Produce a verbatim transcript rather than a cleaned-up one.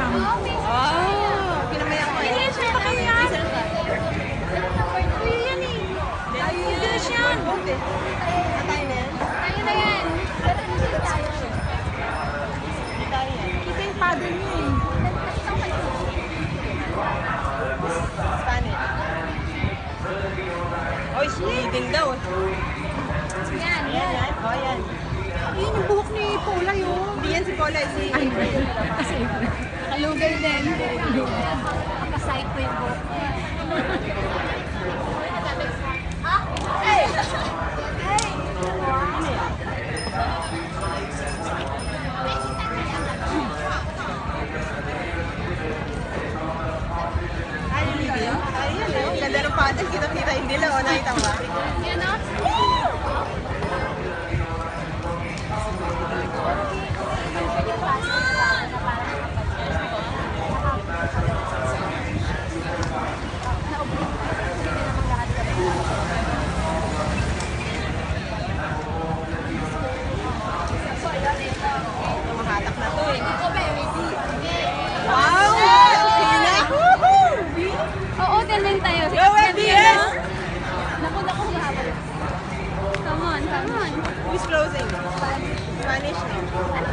lang. Oh, kinamaya ko eh. Hindi, siya pa kami yan. Kuya yan eh. Bilis yan. Atay na yan? Tayo na yan. Pero hindi tayo. Hindi tayo yan. Kita yung paddle niya eh. Spanish. Oy, leading daw eh. Yan, Yan, yan. yan. Oh, yan. Yun yung buhok ni Paula yun. Hindi yan si Paula, si April. Kasi Kalugay din. Nakasite ko yung book. Ah! Hey! Hey! Ay, hindi yun. Ay, yan eh. Ang ganda ng paddle. Kita-kita yung dilaw. O, nakita mo ba? Yan o. Mahatak na to eh. Ako ba, ready? Wow! Pina! Woohoo! Oo, din tayo. Go, D B S! Naku, naku, mahabol. Come on, come on. Who's closing? Spanish. Spanish. Ano